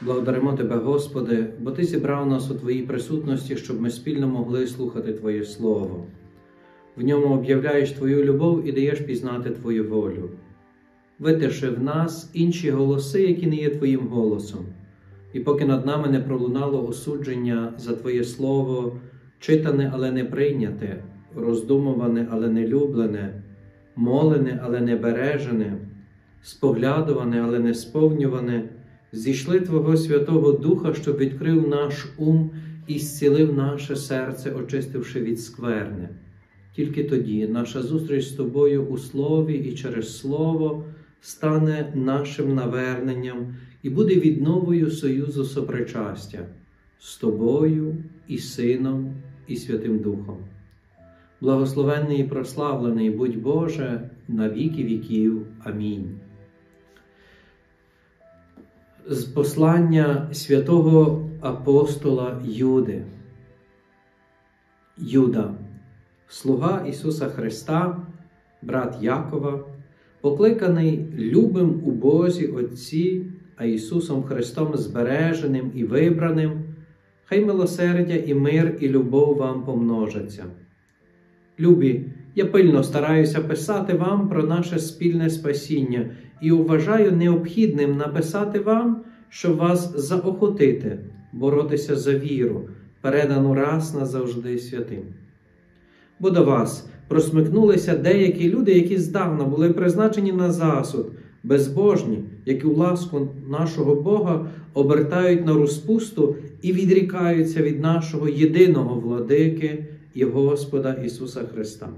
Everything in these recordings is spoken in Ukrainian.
Благодаримо Тебе, Господи, бо Ти зібрав нас у Твоїй присутності, щоб ми спільно могли слухати Твоє Слово. В ньому об'являєш Твою любов і даєш пізнати Твою волю. Витиши в нас інші голоси, які не є Твоїм голосом. І поки над нами не пролунало осудження за Твоє Слово, читане, але не прийняте, роздумуване, але не люблене, молене, але не бережене, споглядуване, але не сповнюване, зійшли Твого Святого Духа, щоб відкрив наш ум і зцілив наше серце, очистивши від скверни. Тільки тоді наша зустріч з Тобою у Слові і через Слово стане нашим наверненням і буде відновою союзу сопричастя з Тобою і Сином і Святим Духом. Благословенний і прославлений будь Боже на віки віків. Амінь. З послання святого апостола Юди. Юда, слуга Ісуса Христа, брат Якова, покликаний любим у Бозі Отці, а Ісусом Христом збереженим і вибраним, хай милосердя і мир і любов вам помножаться. Любі, я пильно стараюся писати вам про наше спільне спасіння і вважаю необхідним написати вам, щоб вас заохотити, боротися за віру, передану раз назавжди святим. Бо до вас просмикнулися деякі люди, які здавна були призначені на засуд, безбожні, які у ласку нашого Бога обертають на розпусту і відрікаються від нашого єдиного владики і Господа Ісуса Христа.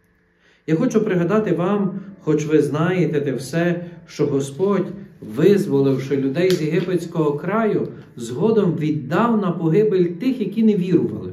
Я хочу пригадати вам, хоч ви знаєте те все, що Господь, визволивши людей з єгипетського краю, згодом віддав на погибель тих, які не вірували.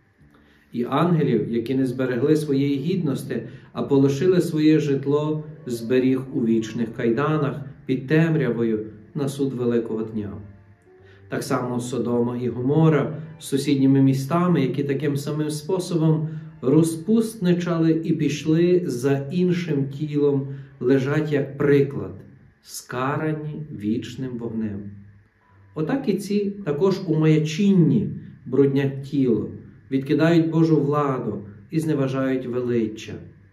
І ангелів, які не зберегли своєї гідності, а полишили своє житло, зберіг у вічних кайданах під темрявою на суд Великого дня. Так само Содома і Гомора з сусідніми містами, які таким самим способом розпустничали і пішли за іншим тілом, лежать як приклад, скарані вічним вогнем. Отак і ці також у маячінні бруднять тіло, відкидають Божу владу і зневажають величчя.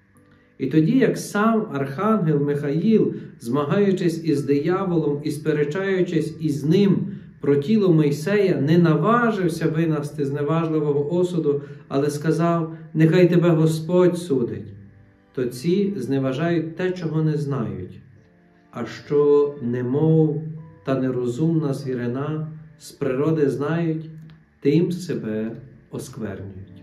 І тоді, як сам архангел Михаїл, змагаючись із дияволом і сперечаючись із ним про тіло Мойсея, не наважився винести зневажливого осуду, але сказав: «Нехай тебе Господь судить», то ці зневажають те, чого не знають, а що немов та нерозумна звірина з природи знають, тим себе осквернюють.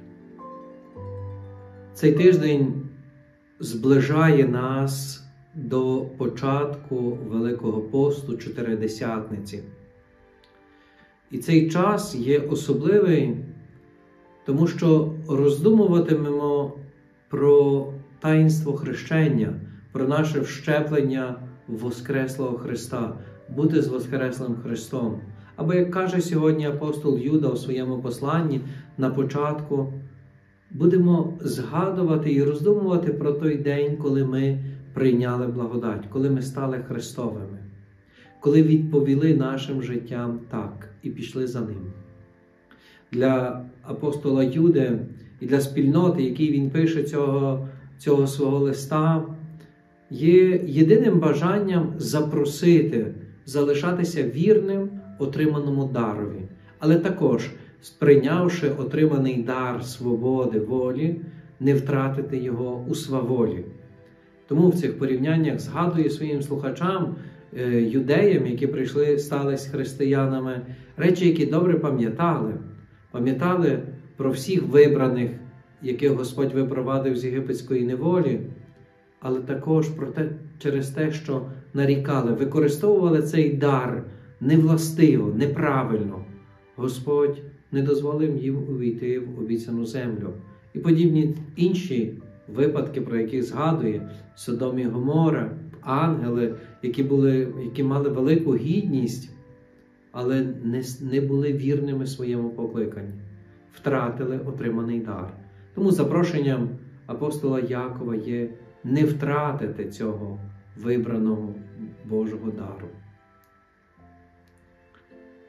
Цей тиждень зближає нас до початку Великого посту Чотиридесятниці. І цей час є особливий, тому що роздумуватимемо про таїнство хрещення, про наше вщеплення в Воскреслого Христа, бути з Воскреслим Христом. Або, як каже сьогодні апостол Юда у своєму посланні на початку, будемо згадувати і роздумувати про той день, коли ми прийняли благодать, коли ми стали Христовими, коли відповіли нашим життям так і пішли за ним. Для апостола Юди і для спільноти, якій він пише цього свого листа, є єдиним бажанням запросити, залишатися вірним отриманому дарові, але також, сприйнявши отриманий дар свободи, волі, не втратити його у сваволі. Тому в цих порівняннях згадує своїм слухачам, юдеям, які прийшли, стались християнами, речі, які добре пам'ятали про всіх вибраних, яких Господь випровадив з єгипетської неволі, але також через те, що нарікали, використовували цей дар невластиво, неправильно. Господь не дозволив їм увійти в обіцяну землю. І подібні інші випадки, про які згадує Содом і Гомора, ангели, які мали велику гідність, але не були вірними своєму покликанню, втратили отриманий дар. Тому запрошенням апостола Якова є не втратити цього вибраного Божого дару.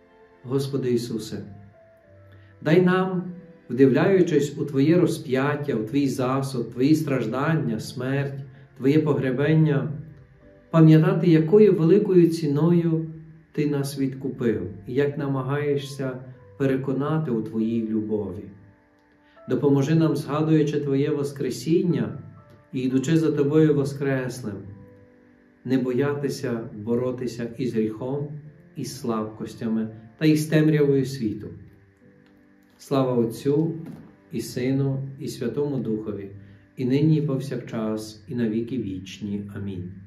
Господи Ісусе, дай нам, вдивляючись у Твоє розп'яття, у Твій засуд, Твої страждання, смерть, Твоє погребення, пам'ятати, якою великою ціною Ти нас відкупив і як намагаєшся переконати у Твоїй любові. Допоможи нам, згадуючи Твоє Воскресіння і йдучи за Тобою Воскреслим, не боятися боротися із гріхом, із слабкостями та із темрявою світу. Слава Отцю і Сину, і Святому Духові, і нині, і повсякчас, і на віки вічні. Амінь.